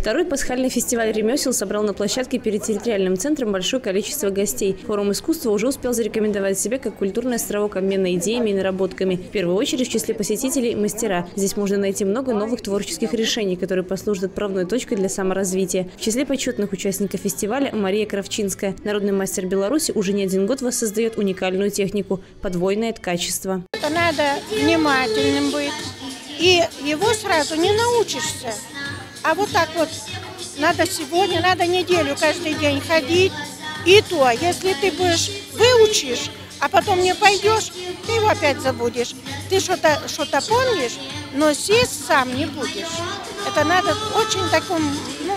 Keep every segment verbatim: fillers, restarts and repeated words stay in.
Второй пасхальный фестиваль ремесел собрал на площадке перед территориальным центром большое количество гостей. Форум искусства уже успел зарекомендовать себя как культурный островок обмена идеями и наработками. В первую очередь в числе посетителей – мастера. Здесь можно найти много новых творческих решений, которые послужат отправной точкой для саморазвития. В числе почетных участников фестиваля – Мария Кравчинская. Народный мастер Беларуси уже не один год воссоздает уникальную технику – подвойное ткачество. Это надо внимательным быть, и его сразу не научишься. А вот так вот надо сегодня, надо неделю каждый день ходить. И то, если ты будешь, выучишь, а потом не пойдешь, ты его опять забудешь. Ты что-то что-то помнишь, но сесть сам не будешь. Это надо очень таком, ну,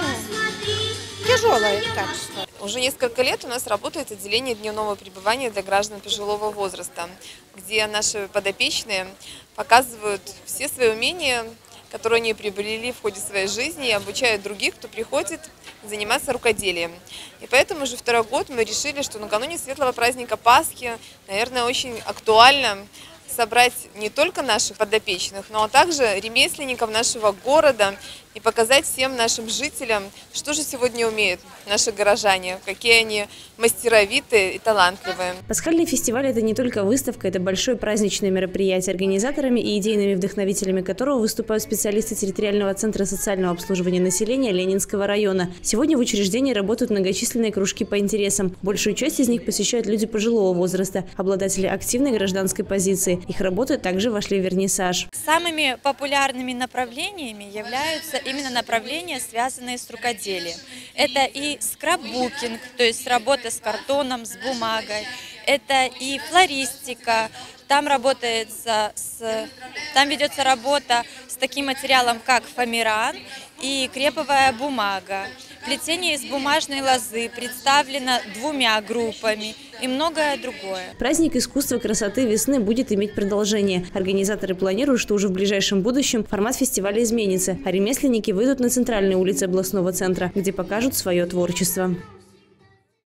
тяжелое качество. Уже несколько лет у нас работает отделение дневного пребывания для граждан пожилого возраста, где наши подопечные показывают все свои умения, которые они приобрели в ходе своей жизни, и обучают других, кто приходит заниматься рукоделием. И поэтому уже второй год мы решили, что накануне светлого праздника Пасхи, наверное, очень актуально собрать не только наших подопечных, но также ремесленников нашего города и показать всем нашим жителям, что же сегодня умеют наши горожане, какие они мастеровитые и талантливые. Пасхальный фестиваль – это не только выставка, это большое праздничное мероприятие, организаторами и идейными вдохновителями которого выступают специалисты территориального центра социального обслуживания населения Ленинского района. Сегодня в учреждении работают многочисленные кружки по интересам. Большую часть из них посещают люди пожилого возраста, обладатели активной гражданской позиции. Их работы также вошли в вернисаж. Самыми популярными направлениями являются именно направления, связанные с рукоделием. Это и скраббукинг, то есть работа с картоном, с бумагой. Это и флористика. Там работается с, там ведется работа с таким материалом, как фоамиран и креповая бумага. Плетение из бумажной лозы представлено двумя группами и многое другое. Праздник искусства красоты весны будет иметь продолжение. Организаторы планируют, что уже в ближайшем будущем формат фестиваля изменится, а ремесленники выйдут на центральные улицы областного центра, где покажут свое творчество.